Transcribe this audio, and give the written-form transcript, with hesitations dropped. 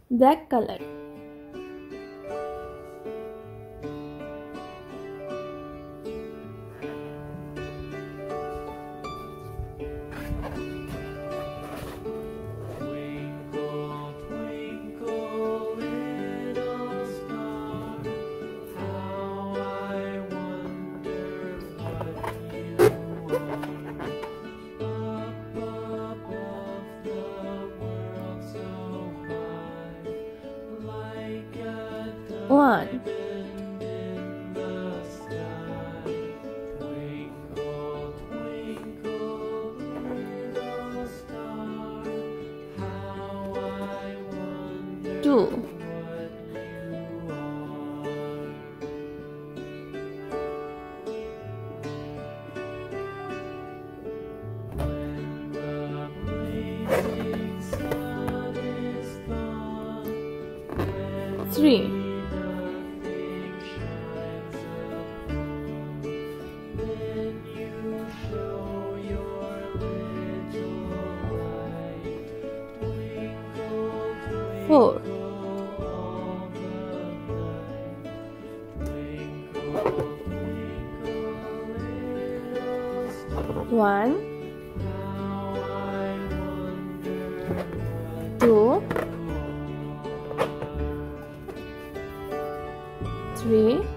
Black color. Twinkle, twinkle, little star, how I wonder what you are. Up above the world so high, like a One, diamond in the sky. Twinkle, twinkle, little star, how I wonder two, what you are. When the blazing sun is gone, when three, nothing shines upon, then you show your little light. Twinkle, four, twinkle, all the night. Twinkle, twinkle, little star, one, how I wonder what two, you are. three,